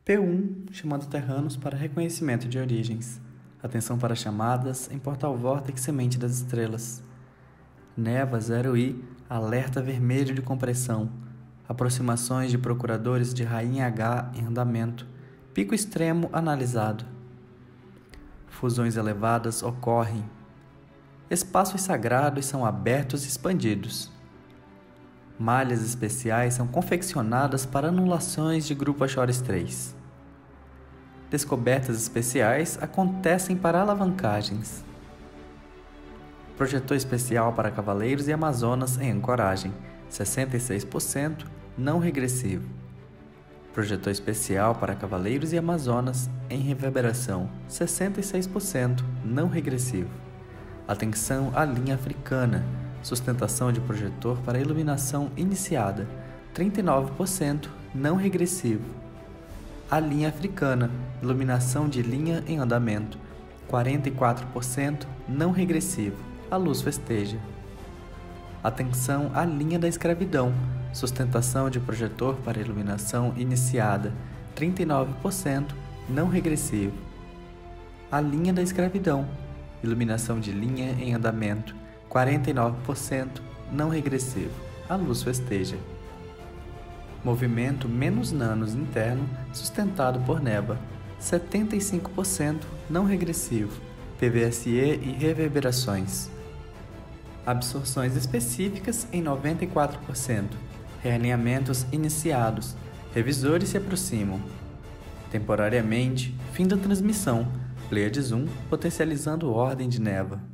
P1, chamando terranos para reconhecimento de origens. Atenção para chamadas em portal Vórtex Semente das Estrelas. Neva 0I, alerta vermelho de compressão. Aproximações de procuradores de Rainha H em andamento. Pico extremo analisado. Fusões elevadas ocorrem. Espaços sagrados são abertos e expandidos. Malhas especiais são confeccionadas para anulações de grupo Achores 3. Descobertas especiais acontecem para alavancagens. Projetor especial para Cavaleiros e Amazonas em ancoragem, 66% não regressivo. Projetor especial para Cavaleiros e Amazonas em reverberação, 66% não regressivo. Atenção à linha africana. Sustentação de projetor para iluminação iniciada, 39% não regressivo. A linha africana, iluminação de linha em andamento, 44% não regressivo. A luz festeja. Atenção à linha da escravidão. Sustentação de projetor para iluminação iniciada, 39% não regressivo. A linha da escravidão, iluminação de linha em andamento, 49% não regressivo. A luz festeja. Movimento menos nanos interno sustentado por Neba, 75% não regressivo. PVSE e reverberações. Absorções específicas em 94%. Realinhamentos iniciados. Revisores se aproximam. Temporariamente, fim da transmissão. Pleiades 1 potencializando ordem de Neva.